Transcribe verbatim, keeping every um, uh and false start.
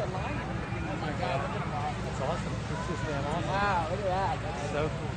the lion. Oh my God, look at that. That's awesome. It's just that awesome. Wow, look at that. That's so cool.